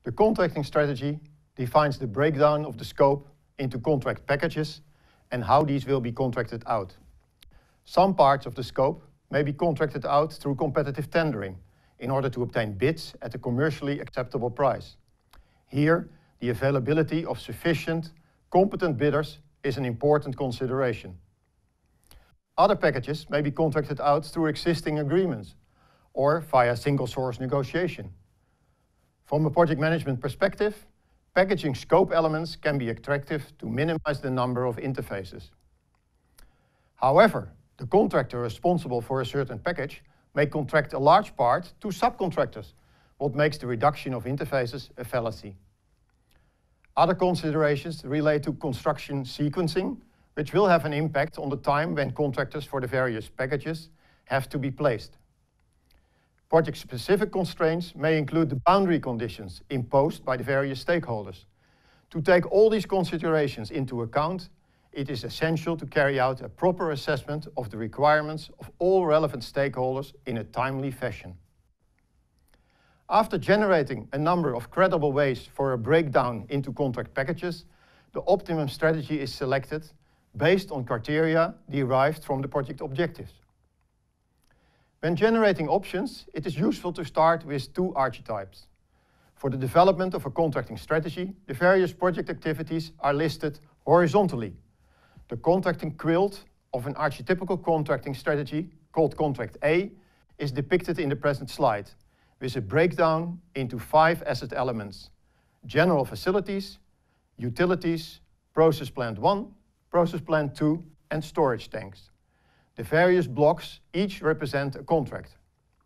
The contracting strategy defines the breakdown of the scope into contract packages and how these will be contracted out. Some parts of the scope may be contracted out through competitive tendering in order to obtain bids at a commercially acceptable price. Here, the availability of sufficient, competent bidders is an important consideration. Other packages may be contracted out through existing agreements or via single-source negotiation. From a project management perspective, packaging scope elements can be attractive to minimize the number of interfaces. However, the contractor responsible for a certain package may contract a large part to subcontractors, what makes the reduction of interfaces a fallacy. Other considerations relate to construction sequencing, which will have an impact on the time when contractors for the various packages have to be placed. Project-specific constraints may include the boundary conditions imposed by the various stakeholders. To take all these considerations into account, it is essential to carry out a proper assessment of the requirements of all relevant stakeholders in a timely fashion. After generating a number of credible ways for a breakdown into contract packages, the optimum strategy is selected based on criteria derived from the project objectives. When generating options, it is useful to start with two archetypes. For the development of a contracting strategy, the various project activities are listed horizontally. The contracting quilt of an archetypical contracting strategy, called Contract A, is depicted in the present slide, with a breakdown into 5 asset elements: general facilities, utilities, process plant 1, process plant 2, and storage tanks. The various blocks each represent a contract.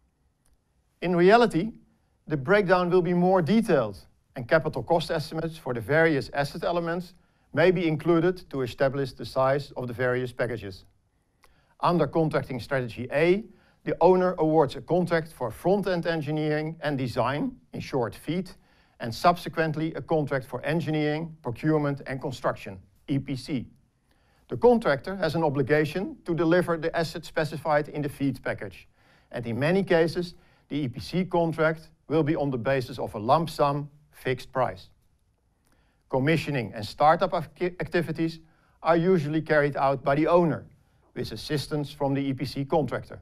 In reality, the breakdown will be more detailed, and capital cost estimates for the various asset elements may be included to establish the size of the various packages. Under Contracting Strategy A, the owner awards a contract for front-end engineering and design, in short FEED, and subsequently a contract for engineering, procurement and construction, EPC. The contractor has an obligation to deliver the assets specified in the FEED package, and in many cases, the EPC contract will be on the basis of a lump sum fixed price. Commissioning and startup activities are usually carried out by the owner, with assistance from the EPC contractor.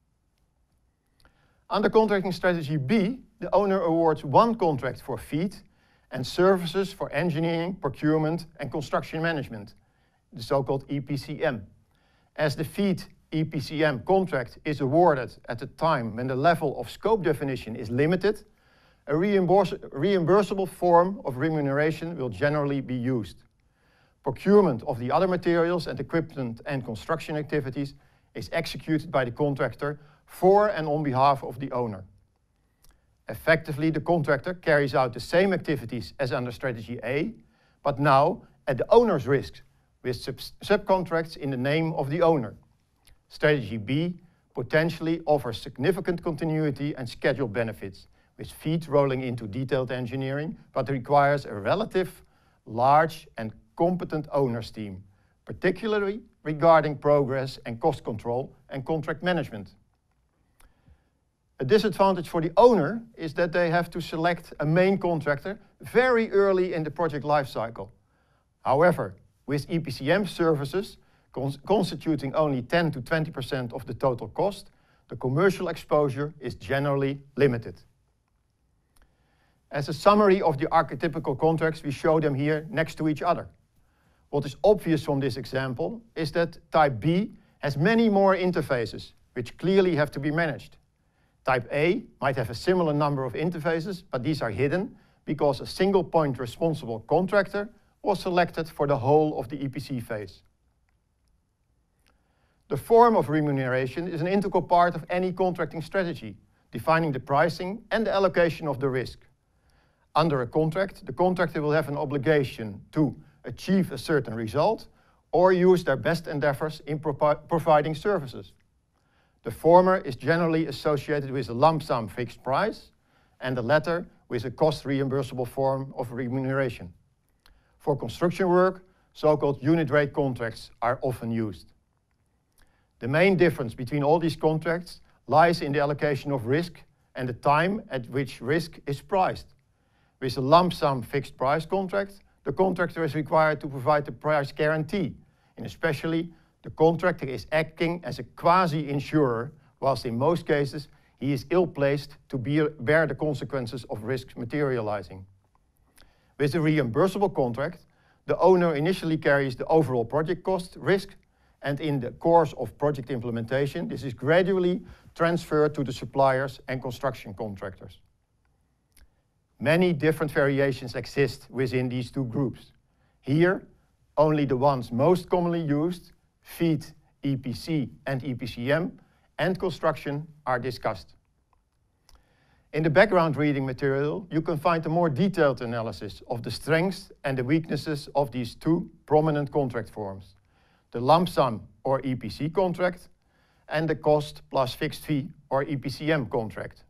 Under Contracting Strategy B, the owner awards one contract for FEED and services for engineering, procurement and construction management, the so-called EPCM. As the FEED EPCM contract is awarded at a time when the level of scope definition is limited, a reimbursable form of remuneration will generally be used. Procurement of the other materials and equipment and construction activities is executed by the contractor for and on behalf of the owner. Effectively, the contractor carries out the same activities as under Strategy A, but now at the owner's risk, with subcontracts in the name of the owner. Strategy B potentially offers significant continuity and schedule benefits, with FEED rolling into detailed engineering, but requires a relative large and competent owner's team, particularly regarding progress and cost control and contract management. A disadvantage for the owner is that they have to select a main contractor very early in the project lifecycle. However, with EPCM services constituting only 10 to 20% of the total cost, the commercial exposure is generally limited. As a summary of the archetypical contracts, we show them here next to each other. What is obvious from this example is that Type B has many more interfaces, which clearly have to be managed. Type A might have a similar number of interfaces, but these are hidden because a single point responsible contractor was selected for the whole of the EPC phase. The form of remuneration is an integral part of any contracting strategy, defining the pricing and the allocation of the risk. Under a contract, the contractor will have an obligation to achieve a certain result or use their best endeavors in providing services. The former is generally associated with a lump sum fixed price, and the latter with a cost reimbursable form of remuneration. For construction work, so-called unit rate contracts are often used. The main difference between all these contracts lies in the allocation of risk and the time at which risk is priced. With a lump sum fixed price contract, the contractor is required to provide the price guarantee, and especially the contractor is acting as a quasi-insurer, whilst in most cases he is ill-placed to bear the consequences of risks materializing. With a reimbursable contract, the owner initially carries the overall project cost risk, and in the course of project implementation, this is gradually transferred to the suppliers and construction contractors. Many different variations exist within these two groups. Here, only the ones most commonly used, FEED, EPC and EPCM, and construction are discussed. In the background reading material, you can find a more detailed analysis of the strengths and the weaknesses of these two prominent contract forms, the lump sum or EPC contract and the cost plus fixed fee or EPCM contract.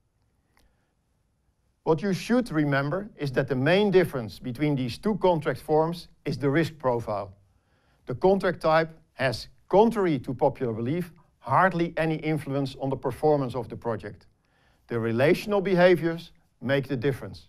What you should remember is that the main difference between these two contract forms is the risk profile. The contract type has, contrary to popular belief, hardly any influence on the performance of the project. The relational behaviors make the difference.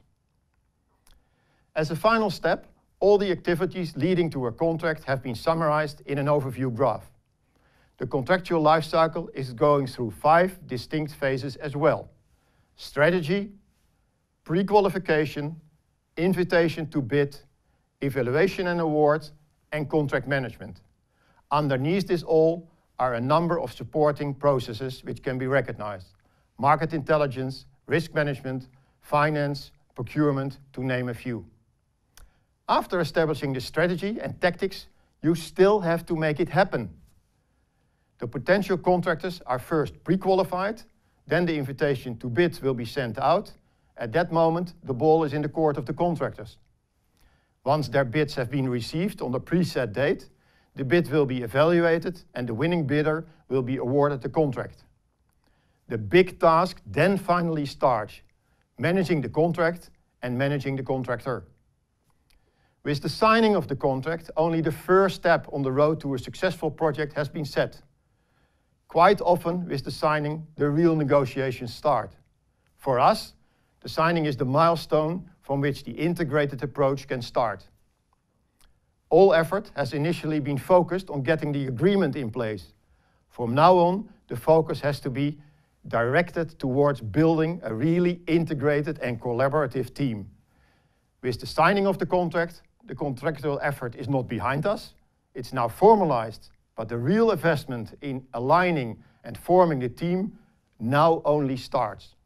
As a final step, all the activities leading to a contract have been summarized in an overview graph. The contractual life cycle is going through 5 distinct phases as well: strategy, pre-qualification, invitation to bid, evaluation and award, and contract management. Underneath this all are a number of supporting processes which can be recognized: market intelligence, risk management, finance, procurement, to name a few. After establishing the strategy and tactics, you still have to make it happen. The potential contractors are first pre-qualified, then the invitation to bid will be sent out. At that moment, the ball is in the court of the contractors. Once their bids have been received on the preset date, the bid will be evaluated and the winning bidder will be awarded the contract. The big task then finally starts, managing the contract and managing the contractor. With the signing of the contract, only the first step on the road to a successful project has been set. Quite often, with the signing, the real negotiations start. For us, the signing is the milestone from which the integrated approach can start. All effort has initially been focused on getting the agreement in place. From now on, the focus has to be directed towards building a really integrated and collaborative team. With the signing of the contract, the contractual effort is not behind us. It's now formalized, but the real investment in aligning and forming the team now only starts.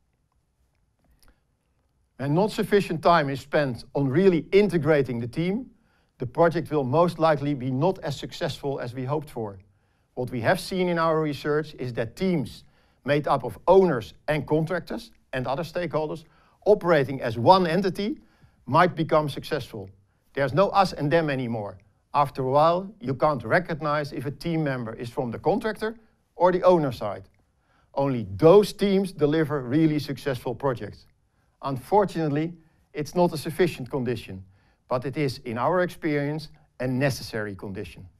When not sufficient time is spent on really integrating the team, the project will most likely be not as successful as we hoped for. What we have seen in our research is that teams made up of owners and contractors and other stakeholders operating as one entity might become successful. There's no us and them anymore. After a while, you can't recognize if a team member is from the contractor or the owner side. Only those teams deliver really successful projects. Unfortunately, it's not a sufficient condition, but it is, in our experience, a necessary condition.